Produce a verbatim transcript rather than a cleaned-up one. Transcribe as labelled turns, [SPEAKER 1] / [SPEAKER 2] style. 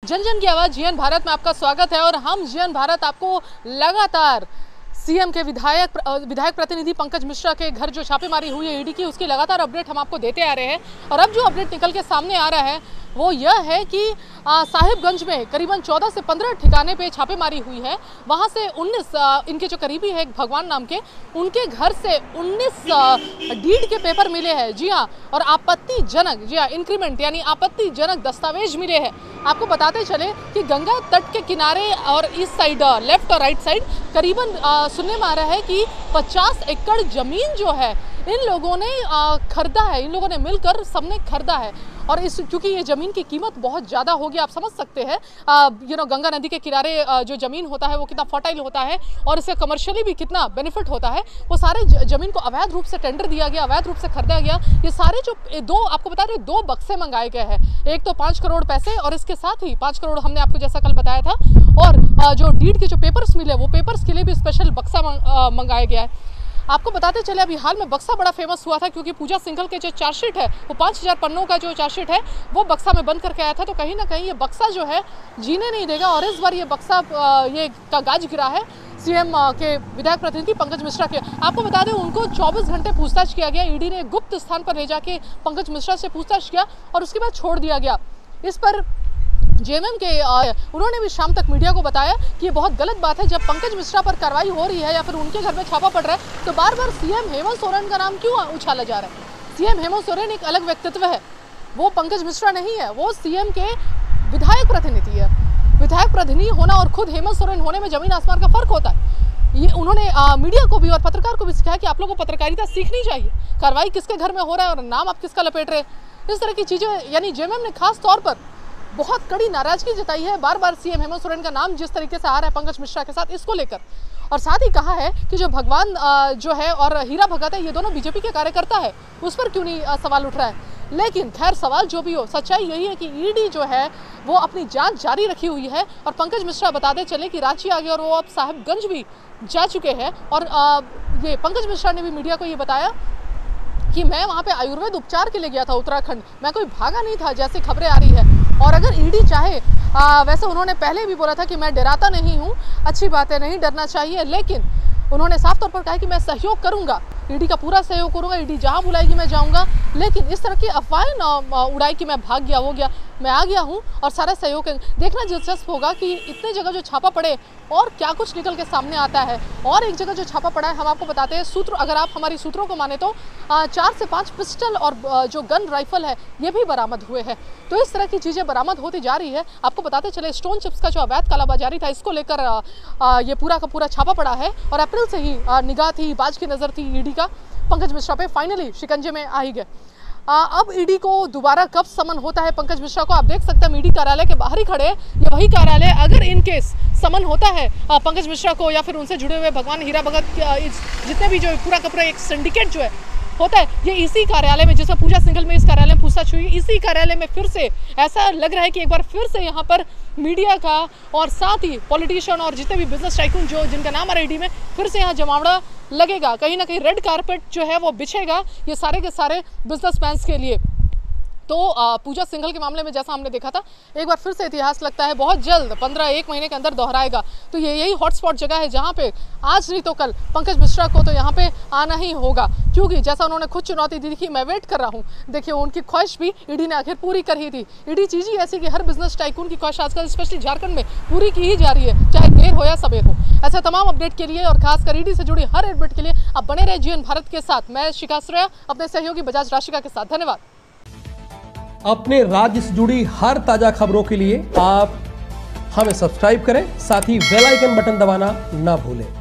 [SPEAKER 1] जन जन की आवाज़ जीएन भारत में आपका स्वागत है और हम जीएन भारत आपको लगातार सीएम के विधायक विधायक प्रतिनिधि पंकज मिश्रा के घर जो छापेमारी हुई है ईडी की, उसकी लगातार अपडेट हम आपको देते आ रहे हैं। और अब जो अपडेट निकल के सामने आ रहा है वो यह है कि साहिबगंज में करीबन चौदह से पंद्रह ठिकाने पे छापेमारी हुई है। वहां से उन्नीस इनके जो करीबी है भगवान नाम के, उनके घर से उन्नीस डीड के पेपर मिले हैं। जी हाँ, और आपत्तिजनक जी हाँ इंक्रीमेंट यानी आपत्तिजनक दस्तावेज मिले हैं। आपको बताते चले कि गंगा तट के किनारे और इस साइड लेफ्ट और राइट साइड करीबन सुनने में आ रहा है कि पचास एकड़ जमीन जो है इन लोगों ने खरीदा है, इन लोगों ने मिलकर सबने खरीदा है। और इस क्योंकि ये ज़मीन की कीमत बहुत ज़्यादा होगी, आप समझ सकते हैं यू नो गंगा नदी के किनारे आ, जो ज़मीन होता है वो कितना फर्टाइल होता है और इससे कमर्शियली भी कितना बेनिफिट होता है। वो सारे ज़मीन को अवैध रूप से टेंडर दिया गया, अवैध रूप से खरीदा गया। ये सारे जो दो आपको बता रहे दो बक्से मंगाए गए हैं, एक तो पाँच करोड़ पैसे और इसके साथ ही पाँच करोड़ हमने आपको जैसा कल बताया था, और आ, जो डीड के जो पेपर्स मिले वो पेपर्स के लिए भी स्पेशल बक्सा मंगाया गया है। आपको बताते चले अभी हाल में बक्सा बड़ा फेमस हुआ था क्योंकि पूजा सिंघल के जो चार्जशीट है वो पाँच हज़ार पन्नों का जो चार्जशीट है वो बक्सा में बंद करके आया था। तो कहीं ना कहीं ये बक्सा जो है जीने नहीं देगा और इस बार ये बक्सा ये का गाज गिरा है सीएम के विधायक प्रतिनिधि पंकज मिश्रा के। आपको बता दें उनको चौबीस घंटे पूछताछ किया गया। ईडी ने गुप्त स्थान पर ले जाके पंकज मिश्रा से पूछताछ किया और उसके बाद छोड़ दिया गया। इस पर जेएमएम के उन्होंने भी शाम तक मीडिया को बताया कि ये बहुत गलत बात है, जब पंकज मिश्रा पर कार्रवाई हो रही है या फिर उनके घर में छापा पड़ रहा है तो बार बार सीएम हेमंत सोरेन का नाम क्यों उछाला जा रहा है। सीएम हेमंत सोरेन एक अलग व्यक्तित्व है, वो पंकज मिश्रा नहीं है, वो सीएम के विधायक प्रतिनिधि है। विधायक प्रतिनिधि होना और खुद हेमंत सोरेन होने में जमीन आसमान का फर्क होता है। ये उन्होंने आ, मीडिया को भी और पत्रकार को भी सिखाया कि आप लोगों को पत्रकारिता सीखनी चाहिए, कार्रवाई किसके घर में हो रहा है और नाम आप किसका लपेट रहे हैं, इस तरह की चीज़ें। यानी जेएमएम ने खास तौर पर बहुत कड़ी नाराजगी जताई है बार बार सीएम हेमंत सोरेन का नाम जिस तरीके से आ रहा है पंकज मिश्रा के साथ, इसको लेकर। और साथ ही कहा है कि जो भगवान जो है और हीरा भगत है ये दोनों बीजेपी के कार्यकर्ता है, उस पर क्यों नहीं सवाल उठ रहा है। लेकिन खैर सवाल जो भी हो, सच्चाई यही है कि ईडी जो है वो अपनी जांच जारी रखी हुई है। और पंकज मिश्रा बताते चले कि रांची आ गए और वो अब साहिबगंज भी जा चुके हैं। और ये पंकज मिश्रा ने भी मीडिया को ये बताया कि मैं वहाँ पे आयुर्वेद उपचार के लिए गया था उत्तराखंड, मैं कोई भागा नहीं था जैसे खबरें आ रही है। और अगर ईडी चाहे आ, वैसे उन्होंने पहले भी बोला था कि मैं डराता नहीं हूँ, अच्छी बात है, नहीं डरना चाहिए, लेकिन उन्होंने साफ तौर पर कहा कि मैं सहयोग करूंगा, ईडी का पूरा सहयोग करूंगा, ईडी जहां बुलाएगी मैं जाऊंगा। लेकिन इस तरह की अफवाहें उड़ाई कि मैं भाग गया, हो गया, मैं आ गया हूं और सारा सहयोग देखना दिलचस्प होगा कि इतने जगह जो छापा पड़े और क्या कुछ निकल के सामने आता है। और एक जगह जो छापा पड़ा है हम आपको बताते हैं, सूत्र अगर आप हमारी सूत्रों को माने तो चार से पाँच पिस्टल और जो गन राइफल है ये भी बरामद हुए हैं। तो इस तरह की चीज़ें बरामद होती जा रही है। आपको बताते चले स्टोन चिप्स का जो अवैध कालाबाजारी था इसको लेकर ये पूरा का पूरा छापा पड़ा है और अप्रैल से ही निगाह थी, बाज की नज़र थी ईडी का पंकज मिश्रा पे, फाइनली शिकंजे में आ ही गए। अब ईडी को दोबारा कब समन होता है पंकज मिश्रा को, आप देख सकते हैं ईडी कार्यालय के बाहर ही खड़े हैं, ये वही कार्यालय। अगर इन केस समन होता है पंकज मिश्रा को या फिर उनसे जुड़े हुए भगवान हीरा भगत जितने भी जो पूरा का पूरा एक सिंडिकेट जो है होता है, ये इसी कार्यालय में, जिसमें पूजा सिंघल में इस कार्यालय में पूछताछ हुई, इसी कार्यालय में फिर से ऐसा लग रहा है कि एक बार फिर से यहाँ पर मीडिया का और साथ ही पॉलिटिशियन और जितने भी बिजनेस टाइकून जो जिनका नाम आ रहा है ईडी में, फिर से यहाँ जमावड़ा लगेगा। कहीं ना कहीं रेड कारपेट जो है वो बिछेगा ये सारे के सारे बिजनेसमैन के लिए। तो पूजा सिंघल के मामले में जैसा हमने देखा था, एक बार फिर से इतिहास लगता है बहुत जल्द पंद्रह एक महीने के अंदर दोहराएगा। तो ये यही हॉटस्पॉट जगह है जहाँ पे आज नहीं तो कल पंकज मिश्रा को तो यहाँ पे आना ही होगा, क्योंकि जैसा उन्होंने खुद चुनौती दी थी, मैं वेट कर रहा हूँ। देखिए उनकी ख्वाहिश भी ईडी ने आखिर पूरी कर ही थी। ईडी चीज़ ही ऐसी कि हर बिजनेस टाइकून की ख्वाहिश आजकल स्पेशली झारखंड में पूरी की ही जा रही है, चाहे देर हो या सबेर हो। ऐसे तमाम अपडेट के लिए और खासकर ईडी से जुड़ी हर अपडेट के लिए आप बने रहे जीएन भारत के साथ। मैं शिखा श्रेया अपने सहयोगी बजाज राशिका के साथ, धन्यवाद।
[SPEAKER 2] अपने राज्य से जुड़ी हर ताजा खबरों के लिए आप हमें सब्सक्राइब करें, साथ ही बेल आइकन बटन दबाना ना भूलें।